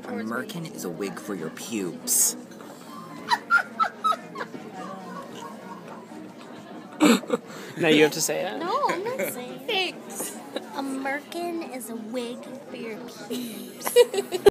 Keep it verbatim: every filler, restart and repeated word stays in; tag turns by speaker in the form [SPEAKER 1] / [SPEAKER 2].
[SPEAKER 1] A merkin is a wig for your pubes.
[SPEAKER 2] Now you have to say it.
[SPEAKER 3] No, I'm not saying it.
[SPEAKER 4] Thanks.
[SPEAKER 3] A merkin is a wig for your pubes.